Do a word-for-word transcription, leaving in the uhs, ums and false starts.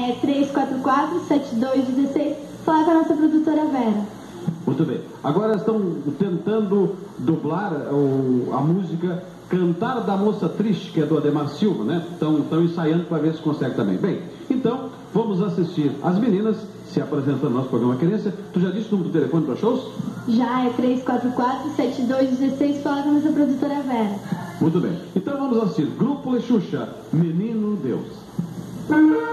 é três quatro quatro, sete dois um seis. Fala com a nossa produtora Vera. Muito bem. Agora estão tentando dublar o, a música Cantar da Moça Triste, que é do Ademar Silva, né? Estão, estão ensaiando para ver se consegue também. Bem, então, vamos assistir as meninas se apresentando no nosso programa Querência. Tu já disse o número do telefone para shows? Já, é três quatro quatro, sete dois um seis. Fala com a nossa produtora Vera. Muito bem. Então vamos assistir Grupo Lexuxa, Menino Deus.